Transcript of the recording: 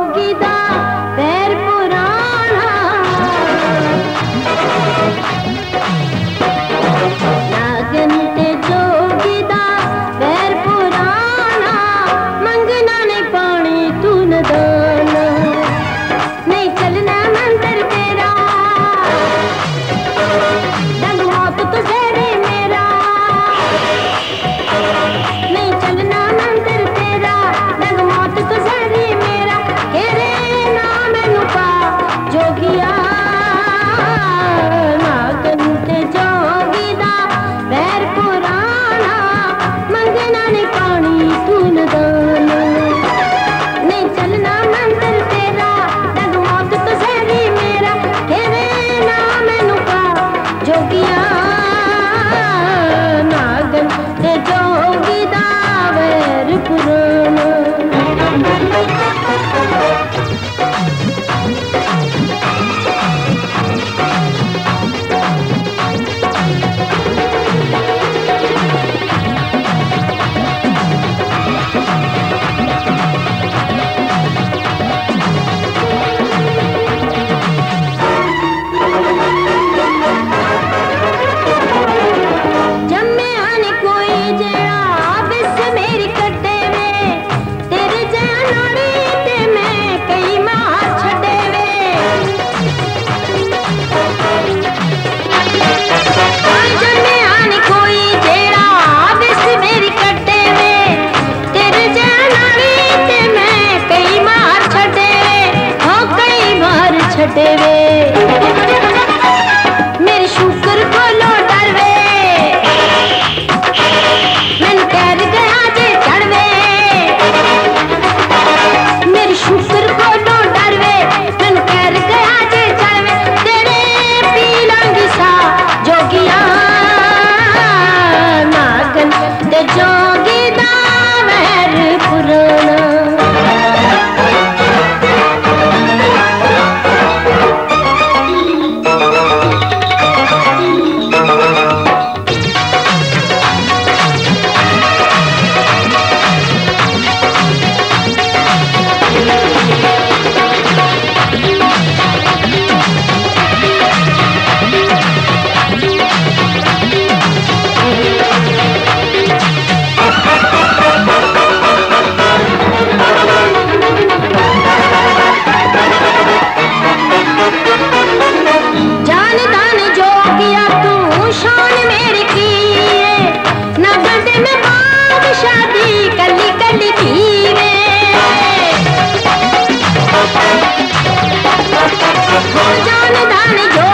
जोगीदा पैर पुराना, नागन ते जोगीदा पैर पुराना, मंगना नहीं पानी तू न दाना, नहीं चलना मंदिर तेरा, डंग मौत तो जहरे मेरा, नहीं चलना मंदिर तेरा, डंग मौत तो जहरे मेरा, तेरे नाम मैनू पा जोगिया, नागन ते जोगीदा पैर पुराना, मंगना नहीं पानी तू न दाना, नहीं चलना मंदिर तेरा, डंग मौत तो जहरे मेरा, तेरे नाम मैनू पा जोगिया, नागन ते जोगीदा पैर पुराना। जम्मे आने कोई जड़ा बिस मेरी कटे वे, तेरे जया नाड़ी ते मैं कई मार छड़े वे, जम्मे आने कोई जड़ा बिस मेरी कटे वे, तेरे जया नाड़ी ते मैं कई मार छड़े वे, हो कई मार छड़े वे, मेरी शुक्र खोलो डर वे, मैनू कैद गया जे चढ़वे, मेरी शुक्र खोलो डर वे, मैनू कैद गया जे चढ़वे, तेरे पी लांगी सा जोगिया, नागन ते जोगीदा पैर पुराना। जान दान जोगिया तू शान मेरी की है, ना गड्ढे में बादशादी कली कली थी वे, जान दान जो